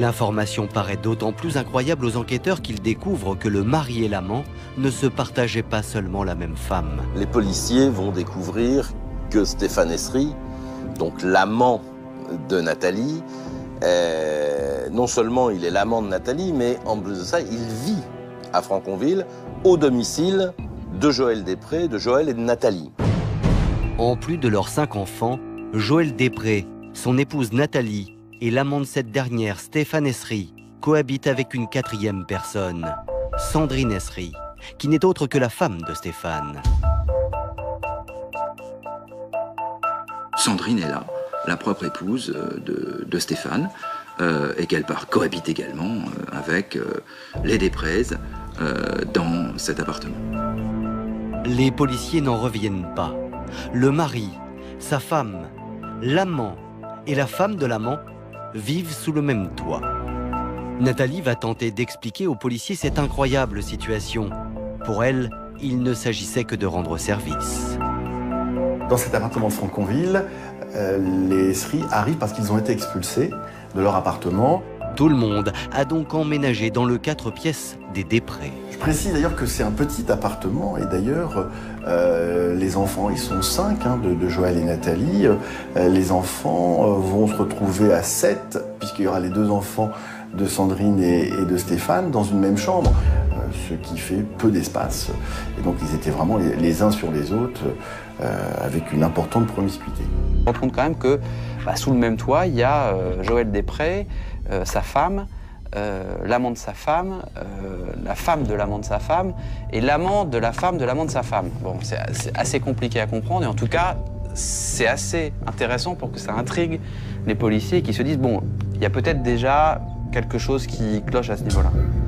L'information paraît d'autant plus incroyable aux enquêteurs qu'ils découvrent que le mari et l'amant ne se partageaient pas seulement la même femme. Les policiers vont découvrir que Stéphane Essery, donc l'amant de Nathalie, non seulement il est l'amant de Nathalie, mais en plus de ça, il vit à Franconville, au domicile de Joël Després, de Joël et de Nathalie. En plus de leurs 5 enfants, Joël Després, son épouse Nathalie et l'amant de cette dernière, Stéphane Essery, cohabitent avec une 4e personne, Sandrine Essery, qui n'est autre que la femme de Stéphane. Sandrine est là, la propre épouse de Stéphane, et qu'elle cohabite également avec les Després dans cet appartement. Les policiers n'en reviennent pas. Le mari, sa femme, l'amant et la femme de l'amant vivent sous le même toit. Nathalie va tenter d'expliquer aux policiers cette incroyable situation. Pour elle, il ne s'agissait que de rendre service. Dans cet appartement de Franconville, les Essery arrivent parce qu'ils ont été expulsés de leur appartement. Tout le monde a donc emménagé dans le 4 pièces des Després. Je précise d'ailleurs que c'est un petit appartement et d'ailleurs les enfants, ils sont 5 de Joël et Nathalie. Les enfants vont se retrouver à 7 puisqu'il y aura les 2 enfants de Sandrine et de Stéphane dans une même chambre, ce qui fait peu d'espace. Et donc ils étaient vraiment les uns sur les autres avec une importante promiscuité. On rend compte quand même que sous le même toit, il y a Joël Després, sa femme, l'amant de sa femme, la femme de l'amant de sa femme et l'amant de la femme de l'amant de sa femme. Bon, c'est assez compliqué à comprendre et en tout cas, c'est assez intéressant pour que ça intrigue les policiers qui se disent bon, il y a peut-être déjà quelque chose qui cloche à ce niveau-là.